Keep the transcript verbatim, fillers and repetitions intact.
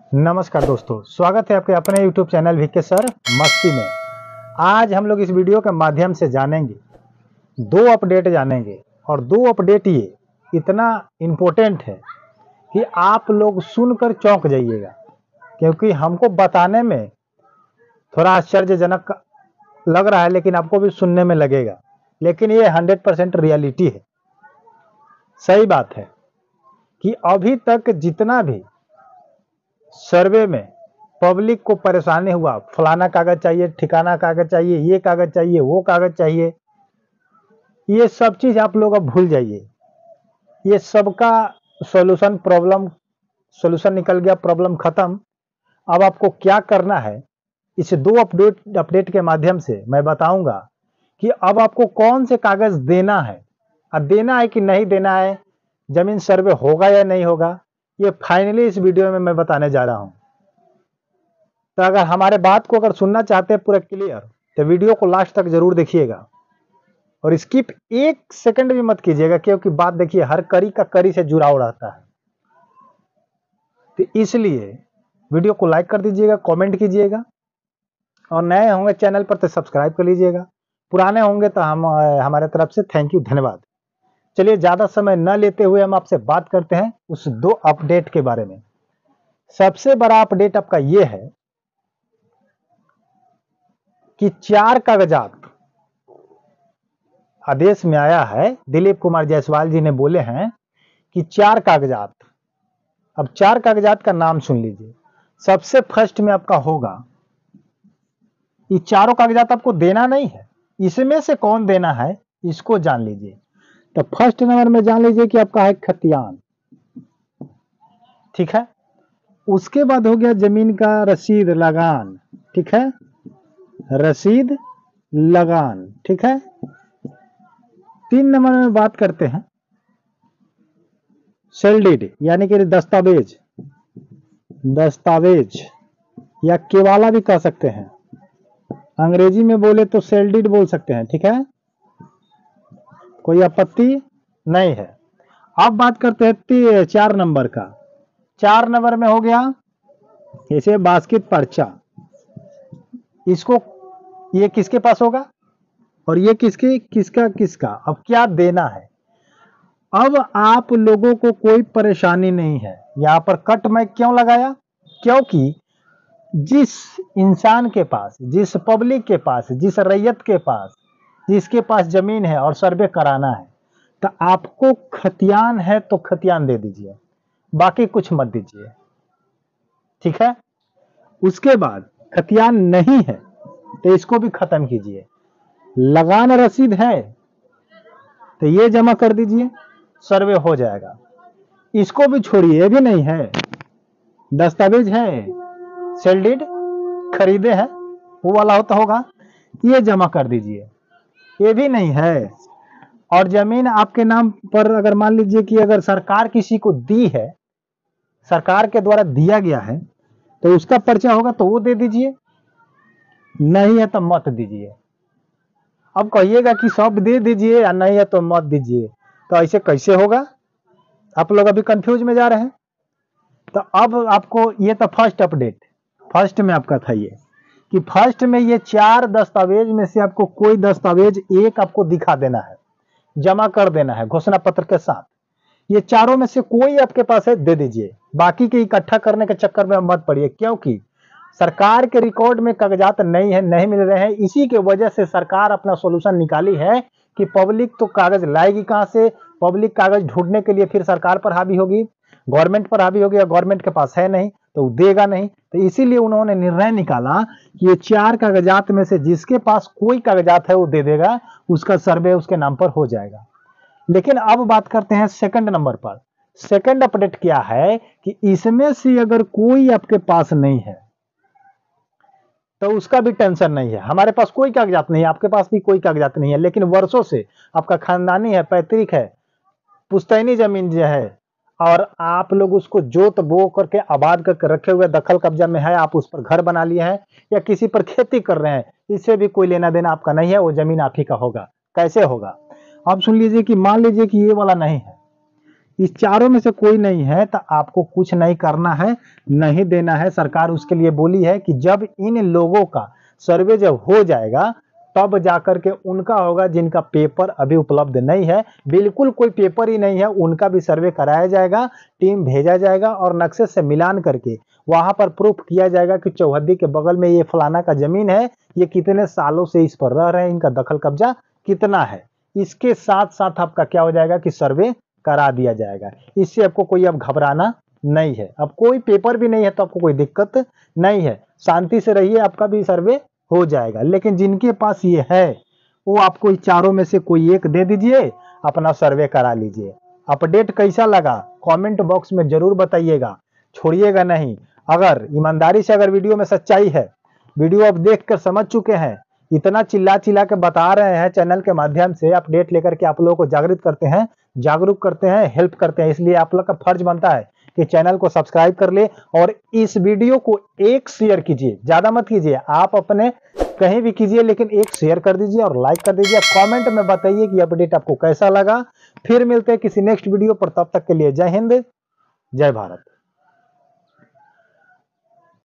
नमस्कार दोस्तों, स्वागत है आपके अपने यूट्यूब चैनल वीके सर मस्ती में। आज हम लोग इस वीडियो के माध्यम से जानेंगे, दो अपडेट जानेंगे और दो अपडेट ये इतना इम्पोर्टेंट है कि आप लोग सुनकर चौंक जाइएगा, क्योंकि हमको बताने में थोड़ा आश्चर्यजनक लग रहा है, लेकिन आपको भी सुनने में लगेगा, लेकिन ये हंड्रेड परसेंट रियलिटी है। सही बात है कि अभी तक जितना भी सर्वे में पब्लिक को परेशानी हुआ, फलाना कागज चाहिए, ठिकाना कागज चाहिए, ये कागज चाहिए, वो कागज चाहिए, ये सब चीज आप लोग अब भूल जाइए। ये सबका सॉल्यूशन प्रॉब्लम सॉल्यूशन निकल गया, प्रॉब्लम खत्म। अब आपको क्या करना है, इस दो अपडेट अपडेट के माध्यम से मैं बताऊंगा कि अब आपको कौन से कागज देना है, और देना है कि नहीं देना है, जमीन सर्वे होगा या नहीं होगा, ये फाइनली इस वीडियो में मैं बताने जा रहा हूं। तो अगर हमारे बात को अगर सुनना चाहते हैं पूरा क्लियर, तो वीडियो को लास्ट तक जरूर देखिएगा और स्किप एक सेकंड भी मत कीजिएगा, क्योंकि बात देखिए हर कड़ी का कड़ी से जुड़ाव रहता है। तो इसलिए वीडियो को लाइक कर दीजिएगा, कमेंट कीजिएगा, और नए होंगे चैनल पर तो सब्सक्राइब कर लीजिएगा, पुराने होंगे तो हम हमारे तरफ से थैंक यू, धन्यवाद। चलिए ज्यादा समय न लेते हुए हम आपसे बात करते हैं उस दो अपडेट के बारे में। सबसे बड़ा अपडेट आपका यह है कि चार कागजात आदेश में आया है, दिलीप कुमार जायसवाल जी ने बोले हैं कि चार कागजात। अब चार कागजात का नाम सुन लीजिए। सबसे फर्स्ट में आपका होगा, ये चारों कागजात आपको देना नहीं है, इसमें से कौन देना है इसको जान लीजिए। तो फर्स्ट नंबर में जान लीजिए कि आपका है खतियान, ठीक है। उसके बाद हो गया जमीन का रसीद लगान, ठीक है, रसीद लगान, ठीक है। तीन नंबर में बात करते हैं सेल डीड, यानी कि दस्तावेज, दस्तावेज या केवाला भी कह सकते हैं, अंग्रेजी में बोले तो सेल डीड बोल सकते हैं, ठीक है, कोई आपत्ति नहीं है। अब बात करते हैं चार नंबर का। चार नंबर में हो गया जैसे बास्केट पर्चा, इसको ये किसके पास होगा और ये किसके किसका किसका, अब क्या देना है। अब आप लोगों को कोई परेशानी नहीं है। यहां पर कट मैं क्यों लगाया, क्योंकि जिस इंसान के पास, जिस पब्लिक के पास, जिस रैयत के पास, जिसके पास जमीन है और सर्वे कराना है, तो आपको खतियान है तो खतियान दे दीजिए, बाकी कुछ मत दीजिए, ठीक है। उसके बाद खतियान नहीं है तो इसको भी खत्म कीजिए। लगान रसीद है तो ये जमा कर दीजिए, सर्वे हो जाएगा। इसको भी छोड़िए, ये भी नहीं है। दस्तावेज है, सेल डीड खरीदे हैं वो वाला होता होगा, ये जमा कर दीजिए, ये भी नहीं है। और जमीन आपके नाम पर अगर मान लीजिए कि अगर सरकार किसी को दी है, सरकार के द्वारा दिया गया है, तो उसका पर्चा होगा तो वो दे दीजिए, नहीं है तो मत दीजिए। अब कहिएगा कि सब दे दीजिए या नहीं है तो मत दीजिए, तो ऐसे कैसे होगा, आप लोग अभी कंफ्यूज में जा रहे हैं। तो अब आपको ये तो फर्स्ट अपडेट, फर्स्ट में आपका था ये कि फर्स्ट में ये चार दस्तावेज में से आपको कोई दस्तावेज एक आपको दिखा देना है, जमा कर देना है घोषणा पत्र के साथ। ये चारों में से कोई आपके पास है, दे दीजिए, बाकी के इकट्ठा करने के चक्कर में मत पड़िए, क्योंकि सरकार के रिकॉर्ड में कागजात नहीं है, नहीं मिल रहे हैं। इसी के वजह से सरकार अपना सॉल्यूशन निकाली है कि पब्लिक तो कागज लाएगी कहां से, पब्लिक कागज ढूंढने के लिए फिर सरकार पर हावी होगी, गवर्नमेंट पर हावी होगी, और गवर्नमेंट के पास है नहीं तो देगा नहीं। तो इसीलिए उन्होंने निर्णय निकाला कि ये चार कागजात में से जिसके पास कोई कागजात है वो दे देगा, उसका सर्वे उसके नाम पर हो जाएगा। लेकिन अब बात करते हैं सेकंड नंबर पर। सेकंड अपडेट क्या है कि इसमें से अगर कोई आपके पास नहीं है तो उसका भी टेंशन नहीं है। हमारे पास कोई कागजात नहीं है, आपके पास भी कोई कागजात नहीं है, लेकिन वर्षों से आपका खानदानी है, पैतृक है, पुश्तैनी जमीन जो है, और आप लोग उसको जोत बो करके आबाद करके रखे हुए, दखल कब्जा में है, आप उस पर घर बना लिए हैं या किसी पर खेती कर रहे हैं, इससे भी कोई लेना देना आपका नहीं है, वो जमीन आप ही का होगा। कैसे होगा, आप सुन लीजिए कि मान लीजिए कि ये वाला नहीं है, इस चारों में से कोई नहीं है तो आपको कुछ नहीं करना है, नहीं देना है। सरकार उसके लिए बोली है कि जब इन लोगों का सर्वे जब हो जाएगा तब जाकर के उनका होगा, जिनका पेपर अभी उपलब्ध नहीं है, बिल्कुल कोई पेपर ही नहीं है, उनका भी सर्वे कराया जाएगा, टीम भेजा जाएगा और नक्शे से मिलान करके वहां पर प्रूफ किया जाएगा कि चौहद्दी के बगल में ये फलाना का जमीन है, ये कितने सालों से इस पर रह रहे हैं, इनका दखल कब्जा कितना है। इसके साथ साथ आपका क्या हो जाएगा कि सर्वे करा दिया जाएगा। इससे आपको कोई अब घबराना नहीं है। अब कोई पेपर भी नहीं है तो आपको कोई दिक्कत नहीं है, शांति से रहिए, आपका भी सर्वे हो जाएगा। लेकिन जिनके पास ये है वो आपको इस चारों में से कोई एक दे दीजिए, अपना सर्वे करा लीजिए। अपडेट कैसा लगा कमेंट बॉक्स में जरूर बताइएगा, छोड़िएगा नहीं। अगर ईमानदारी से अगर वीडियो में सच्चाई है, वीडियो आप देख कर समझ चुके हैं, इतना चिल्ला चिल्ला के बता रहे हैं, चैनल के माध्यम से अपडेट लेकर के आप लोगों को जागृत करते हैं, जागरूक करते हैं, हेल्प करते हैं, इसलिए आप लोग का फर्ज बनता है कि चैनल को सब्सक्राइब कर ले और इस वीडियो को एक शेयर कीजिए, ज्यादा मत कीजिए, आप अपने कहीं भी कीजिए लेकिन एक शेयर कर दीजिए और लाइक कर दीजिए। कमेंट में बताइए कि अपडेट आपको कैसा लगा। फिर मिलते हैं किसी नेक्स्ट वीडियो पर, तब तक के लिए जय हिंद, जय भारत।